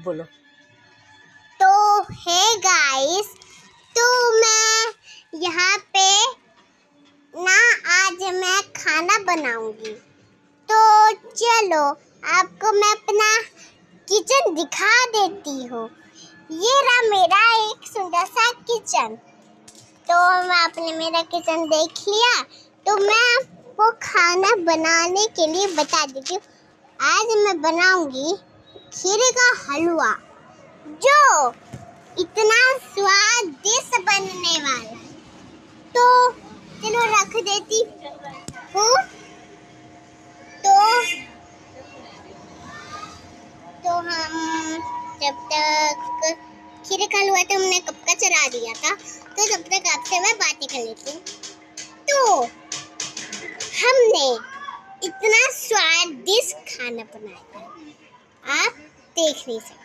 बोलो। तो hey guys, तो मैं यहाँ पे ना आज मैं खाना बनाऊंगी। तो चलो आपको मैं अपना किचन दिखा देती हूँ। ये रहा मेरा एक सुंदर सा किचन। तो आपने मेरा किचन देख लिया, तो मैं आपको खाना बनाने के लिए बता देती हूँ। आज मैं बनाऊंगी खीरे का हलवा, जो इतना स्वादिष्ट बनने वाला है। तो चलो रख देती हूँ। तो हम जब तक खीरे का हलवा तो हमने कब का चढ़ा दिया था, तो जब तक आपसे मैं बातें कर लेती हूँ। तो हमने इतना स्वादिष्ट खाना बनाया, आप देख नहीं सकते।